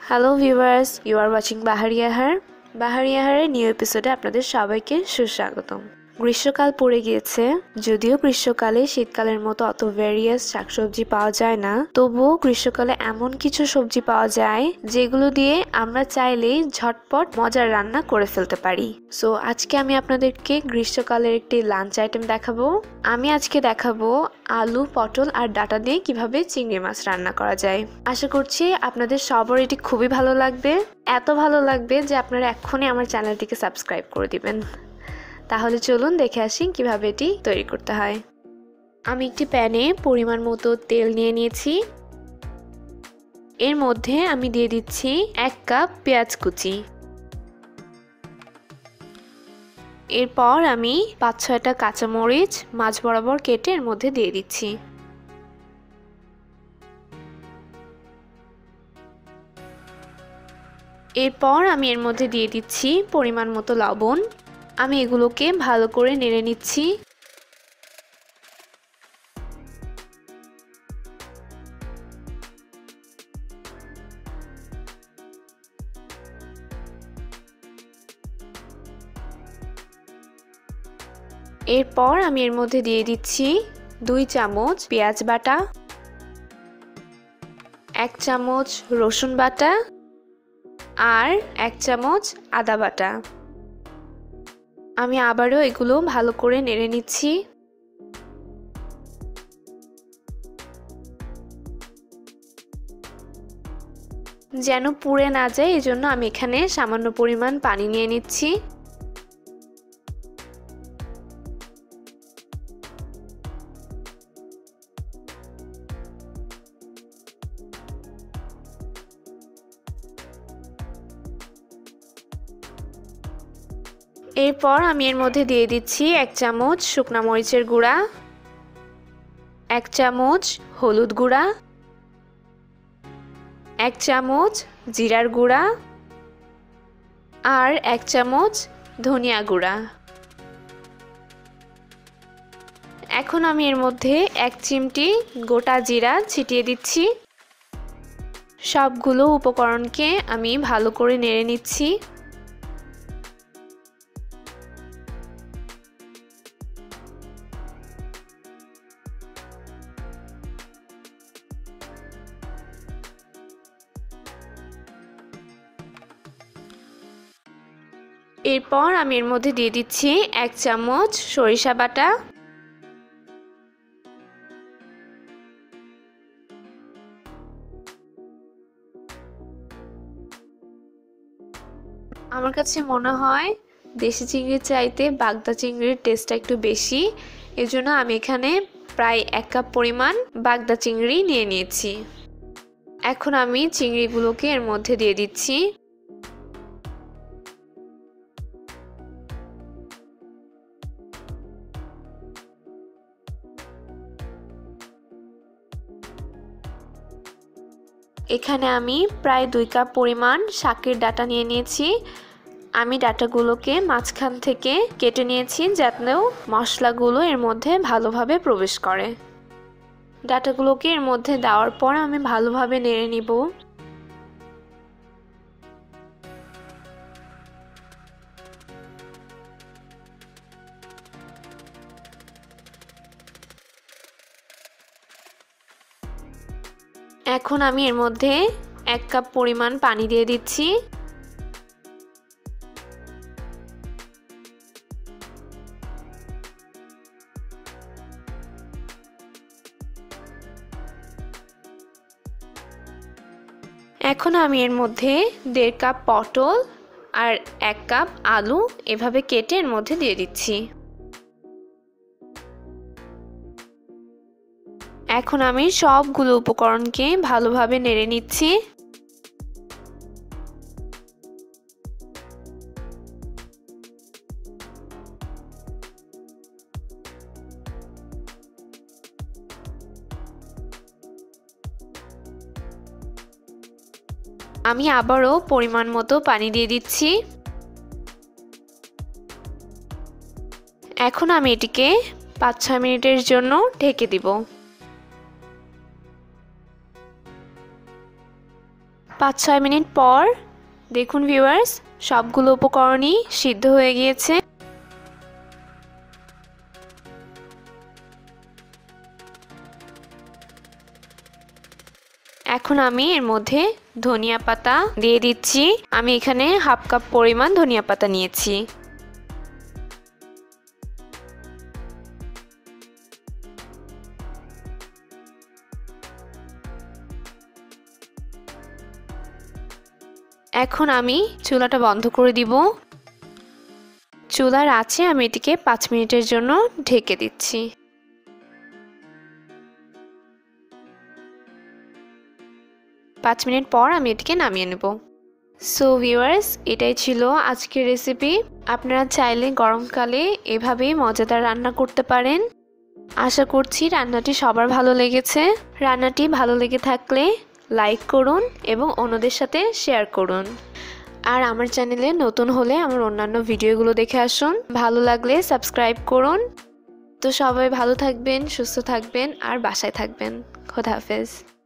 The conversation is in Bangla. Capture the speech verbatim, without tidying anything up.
Hello viewers, you are watching Bahari Ahar. বাহারি আহারের নিউ এপিসোডে আপনাদের সবাইকে সুস্বাগতম। গ্রীষ্মকাল পড়ে গিয়েছে। যদিও গ্রীষ্মকালে শীতকালের মতো অত ভেরিয়াস শাকসবজি পাওয়া যায় না, তবুও গ্রীষ্মকালে এমন কিছু সবজি পাওয়া যায় যেগুলো দিয়ে আমরা চাইলেই ঝটপট মজার রান্না করে ফেলতে পারি। সো আজকে আমি আপনাদেরকে গ্রীষ্মকালের একটি লাঞ্চ আইটেম দেখাবো। আমি আজকে দেখাবো আলু, পটল আর ডাটা দিয়ে কিভাবে চিংড়ি মাছ রান্না করা যায়। আশা করছি আপনাদের সবার এটি খুবই ভালো লাগবে, এত ভালো লাগবে যে আপনারা এক্ষুনি আমার চ্যানেলটিকে সাবস্ক্রাইব করে দিবেন। তাহলে চলুন দেখে আসি কিভাবে এটি তৈরি করতে হয়। আমি একটি প্যানে পরিমাণ মতো তেল নিয়ে নিয়েছি। এর মধ্যে আমি দিয়ে দিচ্ছি এক কাপ পেঁয়াজ কুচি। এরপর আমি পাঁচ ছয়টা কাঁচামরিচ মাঝ বরাবর কেটে এর মধ্যে দিয়ে দিচ্ছি। এরপর আমি এর মধ্যে দিয়ে দিচ্ছি পরিমাণ মতো লবণ। আমি এগুলোকে ভালো করে নেড়ে নিচ্ছি। এরপর আমি এর মধ্যে দিয়ে দিচ্ছি দুই চামচ পেঁয়াজ বাটা, এক চামচ রসুন বাটা আর এক চামচ আদা বাটা। আমি আবারও এগুলো ভালো করে নেড়ে নিচ্ছি। যেন পুড়ে না যায় এজন্য আমি এখানে সামান্য পরিমাণ পানি নিয়ে নিচ্ছি। এরপর আমি এর মধ্যে দিয়ে দিচ্ছি এক চামচ শুকনা মরিচের গুঁড়া, এক চামচ হলুদ গুঁড়া, এক চামচ জিরার গুঁড়া আর এক চামচ ধনিয়া গুঁড়া। এখন আমি এর মধ্যে এক চিমটি গোটা জিরা ছিটিয়ে দিচ্ছি। সবগুলো উপকরণকে আমি ভালো করে নেড়ে নিচ্ছি। এরপর আমি এর মধ্যে দিয়ে দিচ্ছি এক চামচ সরিষা বাটা, আমার কাছে মনে হয় দেশি চিংড়ির চাইতে বাগদা চিংড়ির টেস্টটা একটু বেশি, এজন্য আমি এখানে প্রায় এক কাপ পরিমাণ বাগদা চিংড়ি নিয়ে নিয়েছি। এখন আমি চিংড়িগুলোকে এর মধ্যে দিয়ে দিচ্ছি। এখানে আমি প্রায় দুই কাপ পরিমাণ শাকের ডাঁটা নিয়ে নিয়েছি। আমি ডাঁটাগুলোকে মাঝখান থেকে কেটে নিয়েছি যাতেও মশলাগুলো এর মধ্যে ভালোভাবে প্রবেশ করে। ডাঁটাগুলোকে এর মধ্যে দেওয়ার পর আমি ভালোভাবে নেড়ে নিব। এখন আমি এর মধ্যে এক কাপ পরিমাণ পানি দিয়ে দিচ্ছি। এখন আমি এর মধ্যে দেড় কাপ পটল আর এক কাপ আলু এভাবে কেটে এর মধ্যে দিয়ে দিচ্ছি। এখন আমি সবগুলো উপকরণকে ভালোভাবে নেড়ে নিচ্ছি। আমি আবারও পরিমাণ মতো পানি দিয়ে দিচ্ছি। এখন আমি এটিকে পাঁচ ছয় মিনিটের জন্য ঢেকে দিব। পাঁচ ছয় মিনিট পর দেখুন ভিউয়ার্স, সবগুলো উপকরণই সিদ্ধ হয়ে গিয়েছে। এখন আমি এর মধ্যে ধনিয়া পাতা দিয়ে দিচ্ছি। আমি এখানে হাফ কাপ পরিমাণ ধনিয়া পাতা নিয়েছি। এখন আমি চুলাটা বন্ধ করে দিব। চুলার আঁচে আমি এটিকে পাঁচ মিনিটের জন্য ঢেকে দিচ্ছি। পাঁচ মিনিট পর আমি এটিকে নামিয়ে নেব। সো ভিউয়ার্স, এটাই ছিল আজকের রেসিপি। আপনারা চাইলে গরমকালে এভাবেই মজাদার রান্না করতে পারেন। আশা করছি রান্নাটি সবার ভালো লেগেছে। রান্নাটি ভালো লেগে থাকলে লাইক করুন এবং অন্যদের সাথে শেয়ার করুন। আর আমার চ্যানেলে নতুন হলে আমার অন্যান্য ভিডিওগুলো দেখে আসুন। ভালো লাগলে সাবস্ক্রাইব করুন। তো সবাই ভালো থাকবেন, সুস্থ থাকবেন আর বাসায় থাকবেন। খোদা হাফেজ।